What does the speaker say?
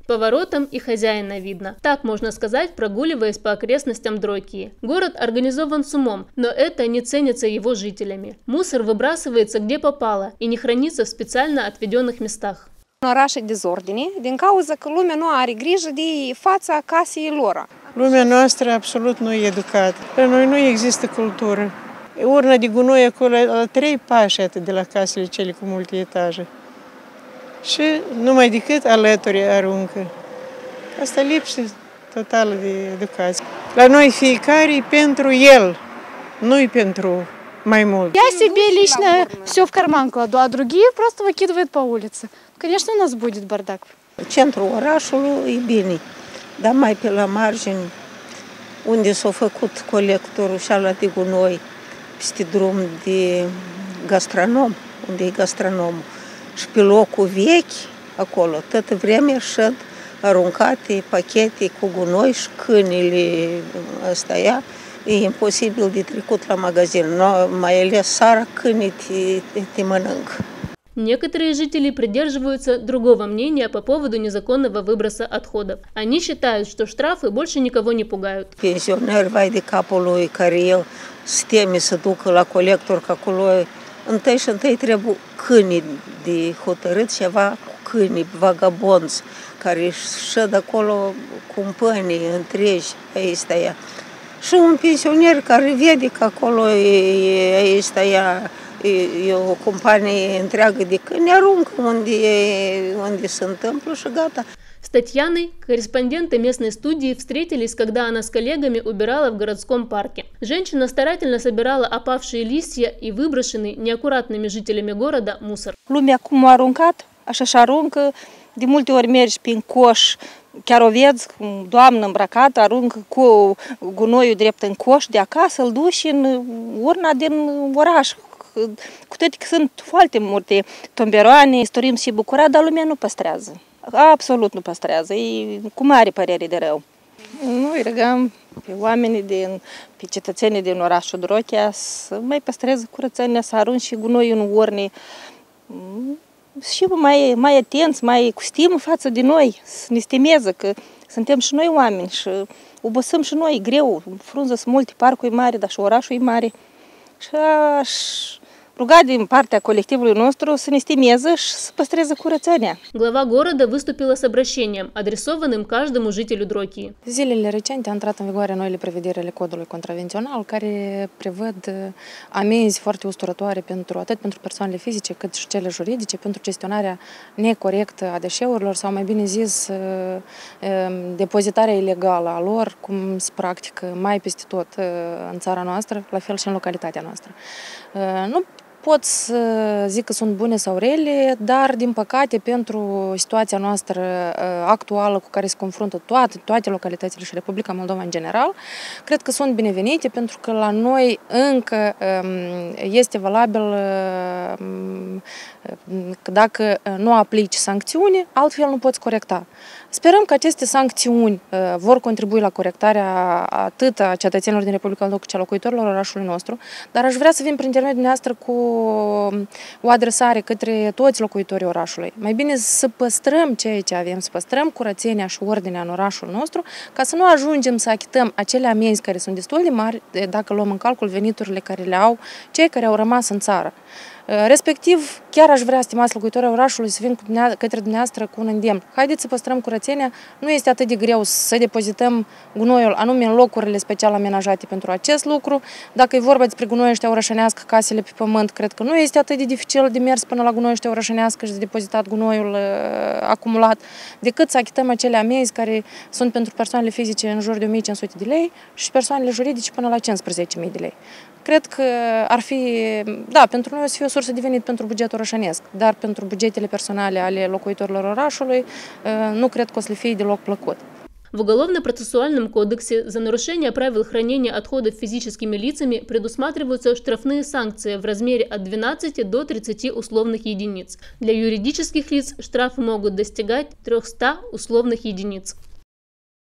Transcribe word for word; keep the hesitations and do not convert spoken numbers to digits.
Поворотом и хозяина видно. Так можно сказать, прогуливаясь по окрестностям Дрокии. Город организован с умом, но это не ценится его жителями. Мусор выбрасывается где попало и не хранится в специально отведенных местах. Orașe dezordine, din cauza că lumea nu are grijă de fața casei lor. Lumea noastră absolut nu e educată. La noi nu există cultură. Urna de gunoi acolo la trei pași atât de la casele cele cu multe etaje. Și numai decât alături aruncă. Asta lipsă totală de educație. La noi fiecare e pentru el, nu-i pentru mai mult. Я себе лично все в карман кладу, а другие просто выкидывают по улице. Конечно, у нас будет бардак. Centrul orașului e bine, dar mai pe la margini, unde s-a făcut colectorul și ala de gunoi, peste drum de gastronom, unde e gastronomul, și pe locul vechi, acolo, toată vremea șed aruncate pachete cu gunoi și câinile ăsta ea, e imposibil de trecut la magazin, mai ales seara câinii te, te mănâncă. Некоторые жители придерживаются другого мнения по поводу незаконного выброса отходов. Они считают, что штрафы больше никого не пугают. Pensioner, vai de capul lui, care el se teme să ducă la colector, că acolo întâi și întâi trebuie câini de hotărât, ceva cu câini, vagabonzi, care șed acolo cumpănii întregi, ăsta ea. Și un pensioner care vede că acolo e ăsta ea, e o companie întreagă de câini, aruncă unde, unde se întâmplă și gata. С Татьяной, корреспонденты местной студии, встретились, когда она с коллегами убирала в городском парке. Женщина старательно собирала опавшие листья и выброшенный неаккуратными жителями города мусор. Lumea cum a aruncat, așa și aruncă. De multe ori mergi prin coș, chiar o vezi, doamnă îmbrăcată, aruncă cu gunoiul drept în coș de acasă, îl duci în urna din oraș. Cu toate că sunt foarte multe tomberoane, istorim și bucurat, dar lumea nu păstrează. Absolut nu păstrează, e cu mare părere de rău. Noi rugăm pe oamenii, din, pe cetățenii din orașul Drochia să mai păstreze curățenia, să arunci și gunoi în urne și mai, mai atenți, mai cu stimă față de noi, să ne stimeze că suntem și noi oameni și obosim și noi, greu, frunză sunt multe, parcul e mare, dar și orașul e mare. Și aș ruga din partea colectivului nostru să ne stimeze și să păstreze curățenia. Глава города выступила с обращением, адресованным каждому жителю Дрокии. Zilele recente a intrat în vigoare noile prevederi ale codului contravențional, care prevăd amenzi foarte usturătoare pentru, atât pentru persoanele fizice cât și cele juridice, pentru gestionarea necorectă a deșeurilor sau, mai bine zis, depozitarea ilegală a lor, cum se practică mai peste tot în țara noastră, la fel și în localitatea noastră. Nu pot să zic că sunt bune sau rele, dar, din păcate, pentru situația noastră actuală cu care se confruntă toate, toate localitățile și Republica Moldova în general, cred că sunt binevenite, pentru că la noi încă este valabil că dacă nu aplici sancțiuni, altfel nu poți corecta. Sperăm că aceste sancțiuni vor contribui la corectarea atât a cetățenilor din Republica Moldova cât și a locuitorilor orașului nostru, dar aș vrea să vin prin intermediul dumneavoastră cu o adresare către toți locuitorii orașului. Mai bine să păstrăm ceea ce avem, să păstrăm curățenia și ordinea în orașul nostru, ca să nu ajungem să achităm acele amenzi care sunt destul de mari dacă luăm în calcul veniturile care le au cei care au rămas în țară. Respectiv, chiar aș vrea, stimați locuitorii orașului, să vin către dumneavoastră cu un îndemn. Haideți să păstrăm curățenia, nu este atât de greu să depozităm gunoiul anume în locurile special amenajate pentru acest lucru. Dacă e vorba despre gunoi ăștia orășănească, casele pe pământ, cred că nu este atât de dificil de mers până la gunoi ăștia orășănească și de depozitat gunoiul uh, acumulat, decât să achităm acele amenzi care sunt pentru persoanele fizice în jur de o mie cinci sute de lei și persoanele juridice până la cincisprezece mii de lei. Cred că ar fi, da, pentru noi o să fie o sursă de venit pentru bugetul orășănesc, dar pentru bugetele personale ale locuitorilor orașului nu cred că o să le fie deloc plăcut. В Уголовно-процессуальном кодексе за нарушение правил хранения отходов физическими лицами предусматриваются штрафные санкции в размере от двенадцати до тридцати условных единиц. Для юридических лиц штрафы могут достигать трёхсот условных единиц.